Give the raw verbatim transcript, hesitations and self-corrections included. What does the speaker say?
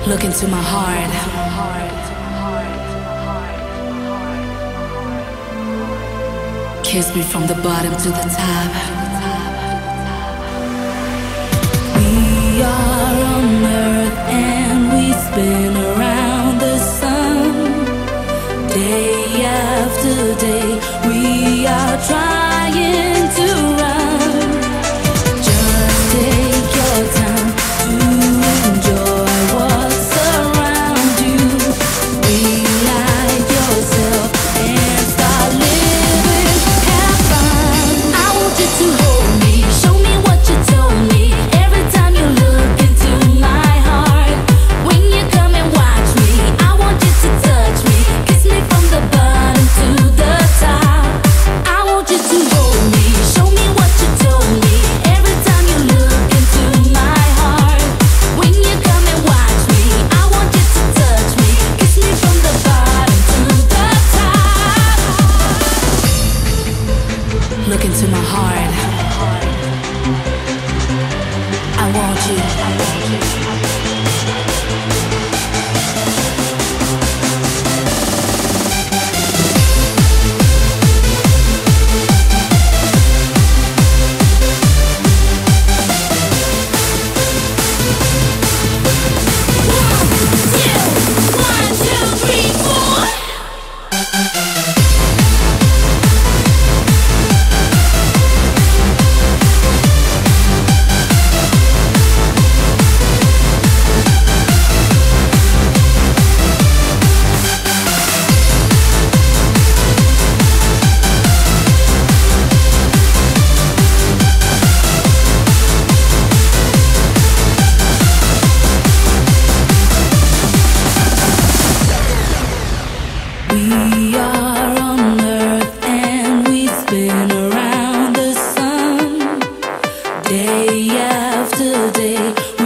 Look into my heart. Kiss me from the bottom to the top. We are on earth and we spin around the sun. Day after day, we are trying to run. Just take your time to enjoy what's around you. Relight yourself and start living. Have fun. I want you to hold me, show me what you told me. Every time you look into my heart, when you come and watch me, I want you to touch me, kiss me from the bottom to the top. I want you to hold me, show me what you told me. Every time you look into my heart, when you come and watch me, I want you to touch me, kiss me from the bottom to the top. Look into my heart. I want you. I want you. One, two, three, four. We are on earth and we spin around the sun. Day after day,